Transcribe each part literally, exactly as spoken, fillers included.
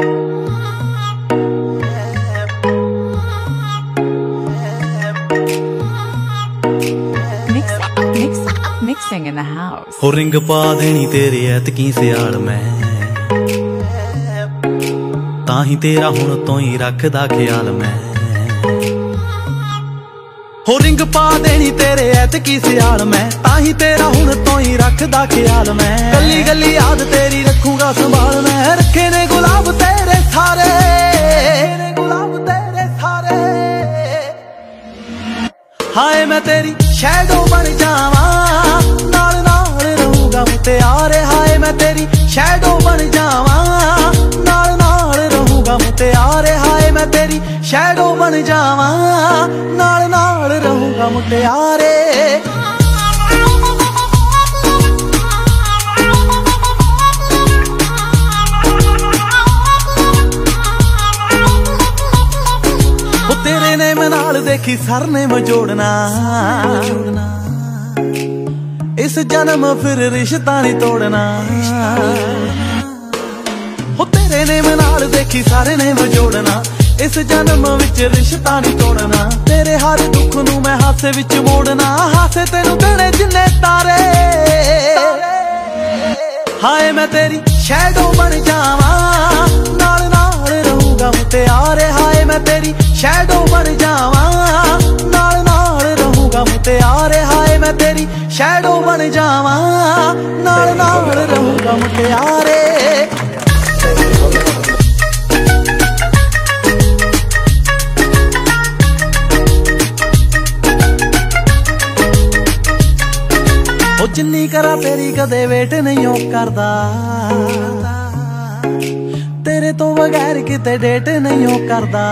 Mixing in the house. हो ring पा देनी तेरे ऐतकी सियाल मैं ताही तेरा हुण तो ही रखदा ख्याल मैं। हो रिंग पा देनी तेरे ऐतकी सियाल मैं ताही तेरा हुण तो ही रखदा ख्याल मैं। गली गली याद तेरी रखूंगा संभाल मैं। रखे ने गुलाब तेरे सारे गुलाब तेरे सारे हाय मैं तेरी शैडो बन जावा नाल नाल रहूंगा मुत्यारे। हाय मैं तेरी शैडो बन जावा नाल नाल रहूंगा मुत्यारे। हाय मैं तेरी शैडो बन जावा नाल नाल रहूंगा मुत्यारे। तेरे ने मैं नाल देखी सर ने मैं जोड़ना इस जन्म फिर रिश्ता नहीं तोड़ना। हो तेरे ने मैं नाल देखी सारे ने मैं जोड़ना इस जन्म विच रिश्ता नहीं तोड़ना। तेरे हर दुख नू मैं हासे विच मोड़ना हासे तेनू देने जिन्ने तारे। हाय मैं तेरी शैडो बन जावा नाल नाल रहूंगा मुत्यारे। हाय मैं तेरी शैडो बन जावा नाल नाल रहूंगा मुत्यारे। हाय मैं तेरी शैडो बन जावा नाल नाल रहूंगा मुत्यारे। ओ जिन्नी करा तेरी कदे वेट नहीं ओ करदा तेरे तो बगैर किते डेट नहीं ओ करदा।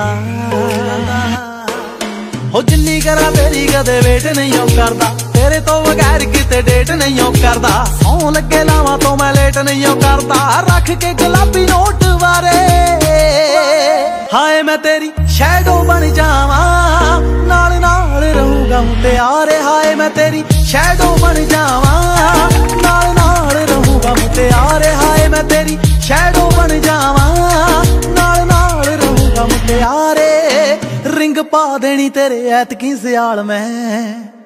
हो जिन्नी करा तेरी कदे वेट नहीं ओ करदा तेरे तो बगैर किते डेट नहीं ओ करदा। सौ लगे लावां तो मैं लेट नहीं ओ करदा रख के गुलाबी नोट वारे। हाय मैं तेरी शैडो बन जावा नाल नाल रहूंगा मुत्यारे। हाय मैं तेरी शैडो बन जावा नाल नाल रहूंगा मुत्यारे। हाय मैं तेरी शैडो बन जावा नाल नाल रहूंगा मुत्यारे। रिंग पा देनी तेरे ऐतकी सियाल मैं